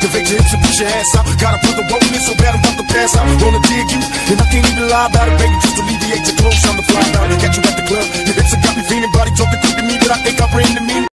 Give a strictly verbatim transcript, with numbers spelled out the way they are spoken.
activate your hips and push your ass out. Got a brother wanting it so bad I'm about to pass out. Wanna dig you, and I can't even lie about it, baby. Just alleviate your clothes, I'm the fly out. Catch you at the club, your hips have got me feeling, body talking quick to me, but I think I bring the meaning.